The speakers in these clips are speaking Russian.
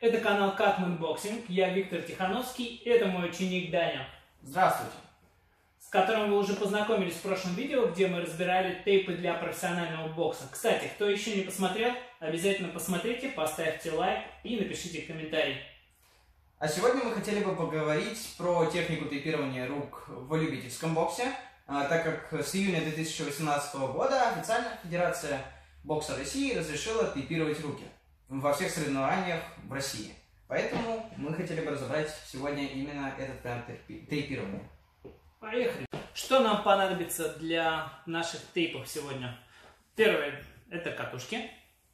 Это канал Katman Boxing, я Виктор Тихановский, это мой ученик Даня. Здравствуйте. С которым вы уже познакомились в прошлом видео, где мы разбирали тейпы для профессионального бокса. Кстати, кто еще не посмотрел, обязательно посмотрите, поставьте лайк и напишите комментарий. А сегодня мы хотели бы поговорить про технику тейпирования рук в любительском боксе, так как с июня 2018 года официально Федерация бокса России разрешила тейпировать руки во всех соревнованиях в России. Поэтому мы хотели бы разобрать сегодня именно этот вариант тейпирования. Поехали! Что нам понадобится для наших тейпов сегодня? Первое – это катушки.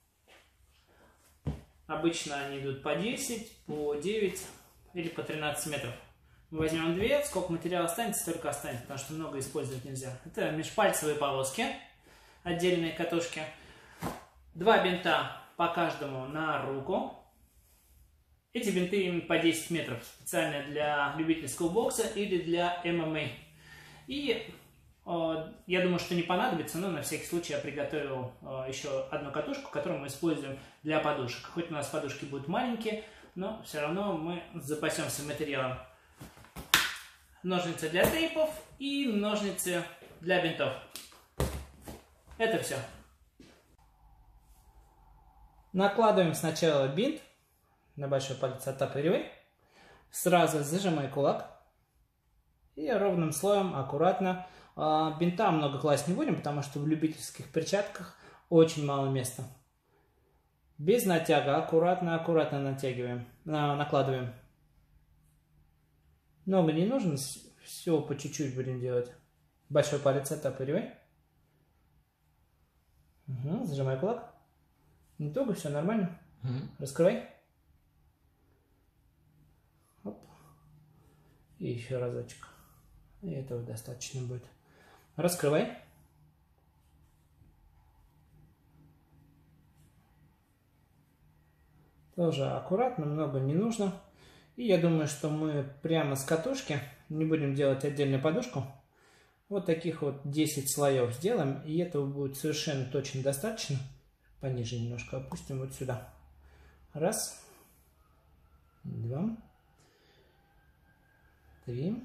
Обычно они идут по 10, по 9 или по 13 метров. Мы возьмем две, сколько материала останется, столько останется, потому что много использовать нельзя. Это межпальцевые полоски, отдельные катушки. Два бинта по каждому на руку. Эти бинты по 10 метров, специально для любительского бокса или для ММА. И я думаю, что не понадобится, но на всякий случай я приготовил еще одну катушку, которую мы используем для подушек. Хоть у нас подушки будут маленькие, но все равно мы запасемся материалом. Ножницы для тейпов и ножницы для бинтов. Это все. Накладываем сначала бинт на большой палец, оттопыривай. Сразу зажимай кулак. И ровным слоем, аккуратно. Бинта много класть не будем, потому что в любительских перчатках очень мало места. Без натяга, аккуратно натягиваем, накладываем. Много не нужно, все по чуть-чуть будем делать. Большой палец оттопыривай. Угу, зажимай кулак. Не туго, все нормально. Раскрывай. Оп. И еще разочек. И этого достаточно будет. Раскрывай. Тоже аккуратно, много не нужно. И я думаю, что мы прямо с катушки, не будем делать отдельную подушку, вот таких вот 10 слоев сделаем. И этого будет совершенно точно достаточно. Пониже немножко опустим вот сюда. Раз, два, три,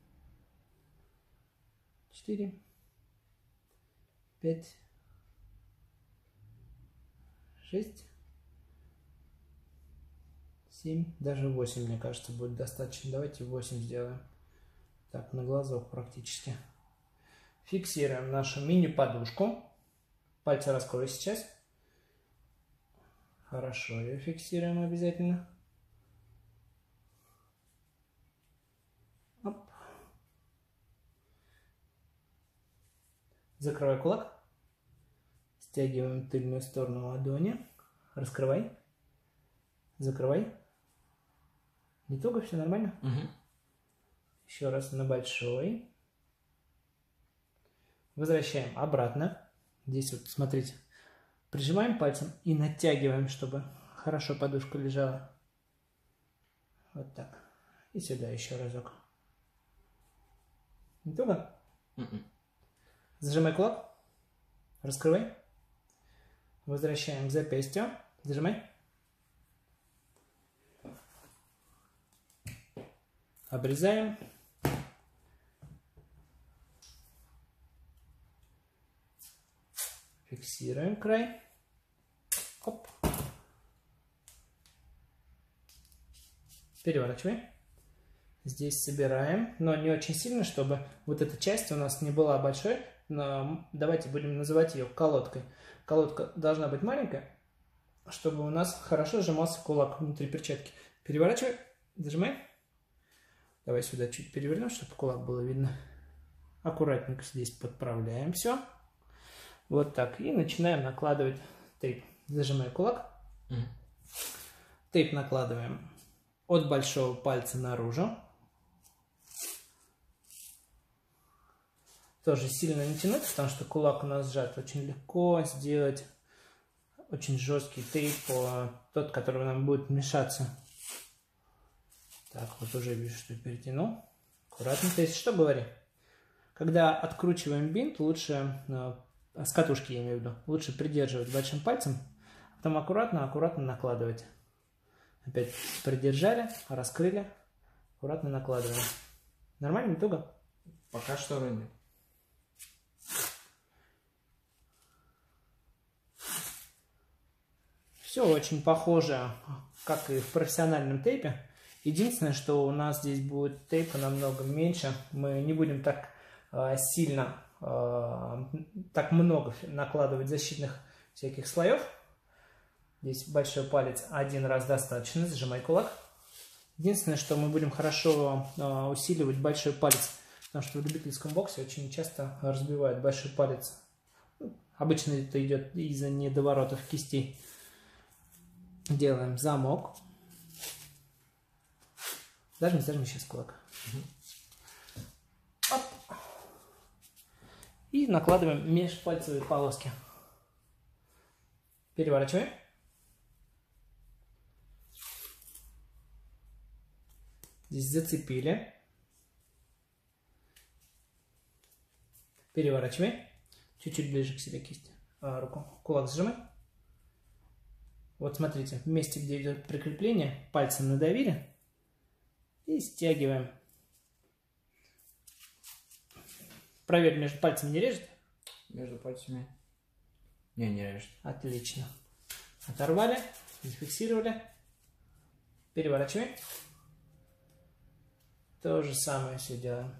4, 5, 6, 7, даже 8, мне кажется, будет достаточно. Давайте 8 сделаем. Так, на глазок практически. Фиксируем нашу мини-подушку. Пальцы раскрою сейчас. Хорошо, ее фиксируем обязательно. Оп. Закрывай кулак. Стягиваем тыльную сторону ладони. Раскрывай. Закрывай. Не туго, все нормально? Угу. Еще раз на большой. Возвращаем обратно. Здесь вот, смотрите. Прижимаем пальцем и натягиваем, чтобы хорошо подушка лежала. Вот так. И сюда еще разок. Не туго? Зажимай кулак. Раскрывай. Возвращаем к запястью. Зажимай. Обрезаем. Фиксируем край. Оп. Переворачиваем. Здесь собираем, но не очень сильно, чтобы вот эта часть у нас не была большой. Но давайте будем называть ее колодкой. Колодка должна быть маленькая, чтобы у нас хорошо сжимался кулак внутри перчатки. Переворачивай. Зажимай. Давай сюда чуть перевернем, чтобы кулак было видно. Аккуратненько здесь подправляем все. Вот так. И начинаем накладывать тейп. Зажимай кулак. Тейп накладываем от большого пальца наружу. Тоже сильно не тянуть, потому что кулак у нас сжат. Очень легко сделать очень жесткий тейп, тот, который нам будет мешаться. Так, вот уже вижу, что перетянул. Аккуратно. То есть, что говори? Когда откручиваем бинт, лучше, с катушки я имею в виду, лучше придерживать большим пальцем, а потом аккуратно накладывать. Опять придержали, раскрыли, аккуратно накладываем. Нормально, не туго? Пока что вроде. Все очень похоже, как и в профессиональном тейпе. Единственное, что у нас здесь будет тейпа намного меньше. Мы не будем так сильно, так много накладывать защитных всяких слоев. Здесь большой палец один раз достаточно. Зажимай кулак. Единственное, что мы будем хорошо усиливать большой палец, потому что в любительском боксе очень часто разбивают большой палец. Обычно это идет из-за недоворотов кистей. Делаем замок. Зажми сейчас кулак. Оп. И накладываем межпальцевые полоски. Переворачиваем. Здесь зацепили. Переворачиваем. Чуть-чуть ближе к себе кисть. Руку. Кулак сжимай. Вот смотрите, в месте, где идет прикрепление, пальцем надавили и стягиваем. Проверь, между пальцами не режет? Между пальцами? Не режет. Отлично. Оторвали, зафиксировали. Переворачиваем. То же самое все делаем.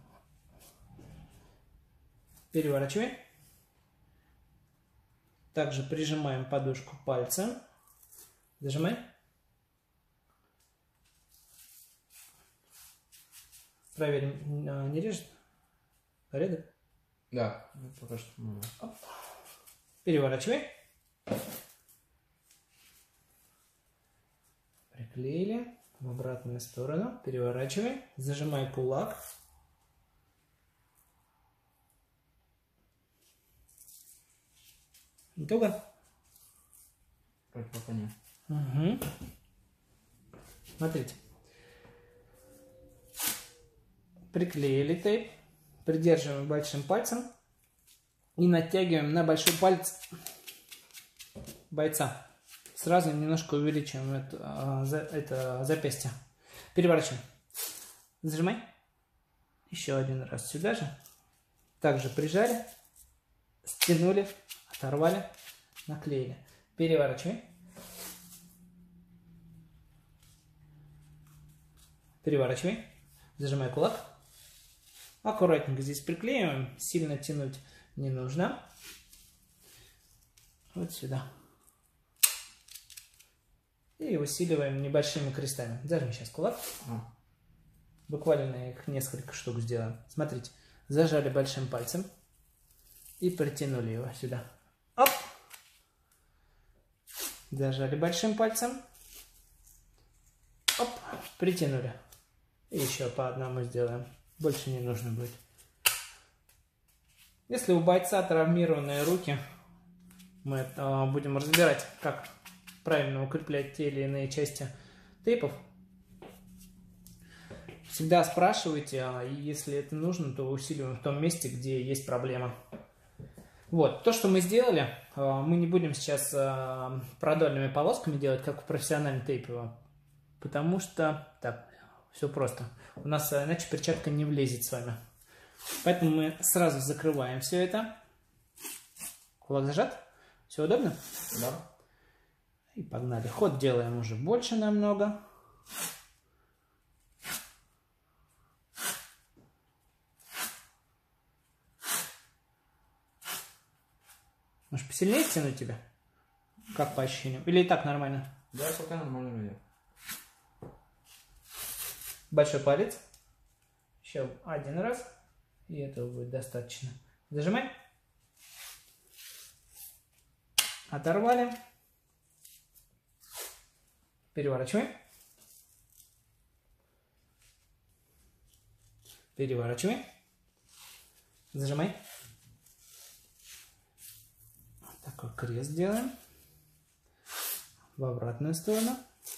Переворачиваем. Также прижимаем подушку пальцем. Зажимай. Проверим, не режет? Порядок? Да, пока что. Переворачивай. Приклеили в обратную сторону. Переворачивай. Зажимай кулак. Не туго? Вроде пока нет. Угу. Смотрите. Приклеили тейп. Придерживаем большим пальцем. И натягиваем на большой палец бойца. Сразу немножко увеличиваем это запястье. Переворачиваем. Зажимай. Еще один раз сюда же. Также прижали. Стянули. Оторвали. Наклеили. Переворачивай. Переворачивай. Зажимай кулак. Аккуратненько здесь приклеиваем. Сильно тянуть не нужно. Вот сюда. И усиливаем небольшими крестами. Зажми сейчас кулак. Буквально их несколько штук сделаем. Смотрите. Зажали большим пальцем. И притянули его сюда. Оп! Зажали большим пальцем. Оп! Притянули. И еще по одному сделаем. Больше не нужно будет. Если у бойца травмированные руки, мы будем разбирать, как правильно укреплять те или иные части тейпов. Всегда спрашивайте, и если это нужно, то усиливаем в том месте, где есть проблема. Вот, то, что мы сделали, мы не будем сейчас продольными полосками делать, как в профессиональном тейпе, потому что так, все просто. У нас иначе перчатка не влезет с вами. Поэтому мы сразу закрываем все это. Кулак зажат? Все удобно? Да. И погнали. Ход делаем уже больше намного. Может, посильнее тянуть тебя? Как по ощущениям? Или и так нормально? Да, пока нормально вроде. Большой палец. Еще один раз. И этого будет достаточно. Зажимай. Оторвали. Переворачиваем. Переворачиваем. Зажимай. Такой крест делаем. В обратную сторону.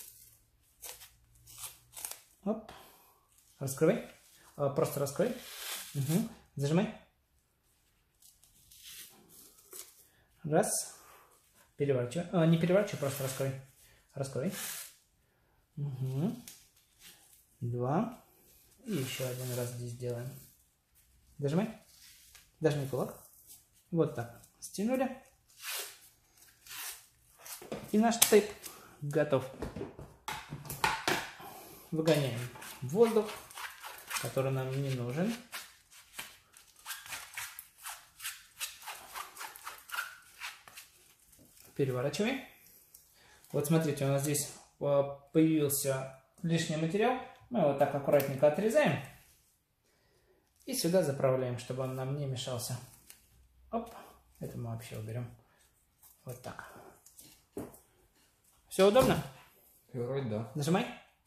Оп. Раскрывай. Просто раскрой. Угу. Зажимай. Раз. Переворачивай. Не переворачивай, просто раскрой. Раскрой. Угу. 2. И еще один раз здесь делаем. Дожми. Дожми кулак. Вот так. Стянули. И наш тейп готов. Выгоняем воздух, который нам не нужен. Переворачиваем. Вот смотрите, у нас здесь появился лишний материал. Мы его так аккуратненько отрезаем. И сюда заправляем, чтобы он нам не мешался. Оп. Это мы вообще уберем. Вот так. Все удобно? Вроде да. Нажимай.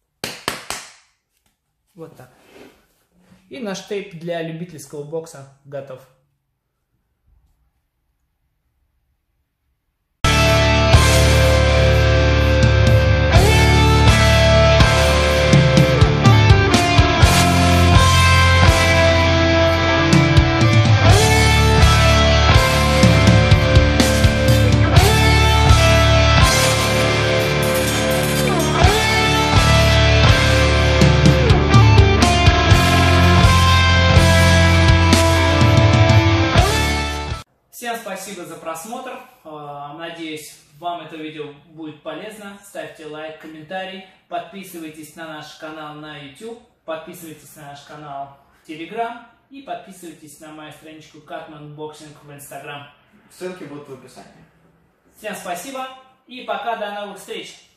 Вот так. И наш тейп для любительского бокса готов. Всем спасибо за просмотр. Надеюсь, вам это видео будет полезно. Ставьте лайк, комментарий. Подписывайтесь на наш канал на YouTube. Подписывайтесь на наш канал в Telegram. И подписывайтесь на мою страничку Catman Boxing в Instagram. Ссылки будут в описании. Всем спасибо и пока, до новых встреч.